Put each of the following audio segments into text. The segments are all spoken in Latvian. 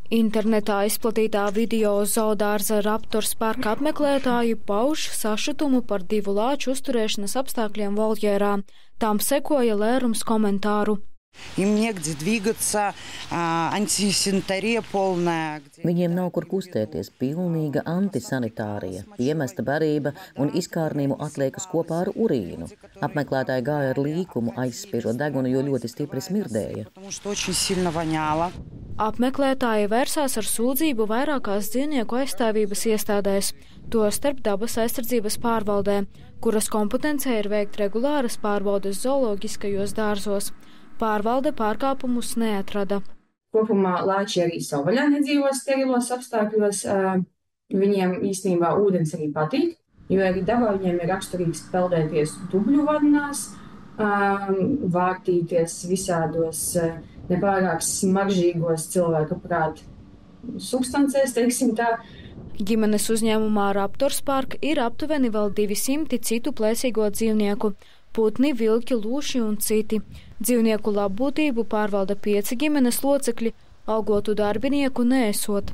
Internetā izplatītā video zoodārza Raptors parka apmeklētāji pauž sašutumu par 2 lāču uzturēšanas apstākļiem voljērā. Tām sekoja lērums komentāru. Viņiem nav kur kustēties, pilnīga antisanitārija, piemesta barība un izkārnīmu atliekas kopā ar urīnu. Apmeklētāji gāja ar līkumu, aizspiežot degunu, jo ļoti stipri smirdēja. Apmeklētāji vērsās ar sūdzību vairākās dzīvnieku aizstāvības iestādēs, tostarp dabas aizsardzības pārvaldē, kuras kompetencē ir veikt regulāras pārbaudes zooloģiskajos dārzos. Pārvalde pārkāpumus neatrada. Kopumā lāči arī savvaļā nedzīvo sterilos apstākļos. Viņiem īstenībā ūdens arī patīk, jo arī dabā viņiem ir raksturīgs peldēties dubļu vadnās, vārtīties visādos nepārāk smaržīgos cilvēka prāta substancēs, teiksim tā. Ģimenes uzņēmumā Raptors Park ir aptuveni vēl 200 citu plēsīgo dzīvnieku – putni, vilki, lūši un citi. Dzīvnieku labbūtību pārvalda 5 ģimenes locekļi, algotu darbinieku neesot.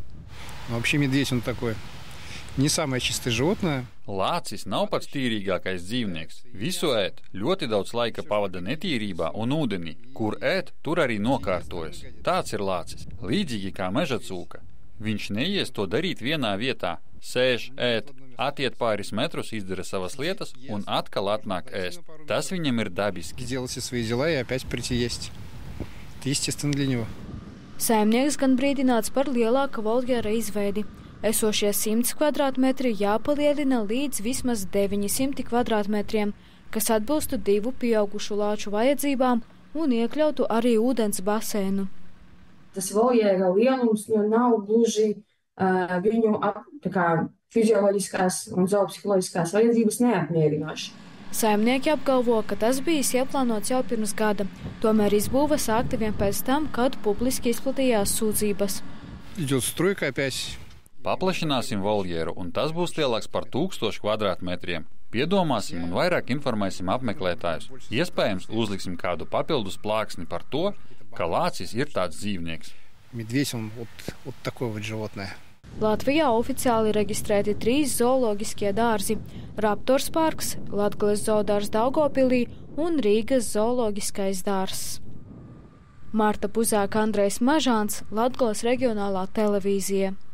Lācis nav pats tīrīgākais dzīvnieks. Visu ēd, ļoti daudz laika pavada netīrībā un ūdenī. Kur ēd, tur arī nokārtojas. Tāds ir lācis, līdzīgi kā meža cūka. Viņš neies to darīt vienā vietā. Sēž, ēd, attiet pāris metrus, izdara savas lietas un atkal atnāk ēst. Tas viņam ir dabiski. Saimnieks gan brīdināts par lielāka voljēra izveidi. Esošie 100 kvadrātmetri jāpalielina līdz vismaz 900 kvadrātmetriem, kas atbilstu 2 pieaugušu lāču vajadzībām un iekļautu arī ūdens basēnu. Tas voljēra lielums nav gluži viņu fizioloģiskās un zoopsiholoģiskās vajadzības neapmierinoši. Saimnieki apgalvo, ka tas bijis ieplānots jau pirms gada, tomēr izbūve sākta vien pēc tam, kad publiski izplatījās sūdzības. Paplašināsim voljēru, un tas būs lielāks par 1000 kvadrātmetriem. Piedomāsim un vairāk informēsim apmeklētājus. Iespējams, uzliksim kādu papildus plāksni par to, ka lācis ir tāds dzīvnieks. Latvijā oficiāli reģistrēti 3 zooloģiskie dārzi – Raptors parks, Latgales zoodārzs Daugavpilī un Rīgas zooloģiskais dārzs. Marta Puzāka, Andrejs Mažāns, Latgales reģionālā televīzija.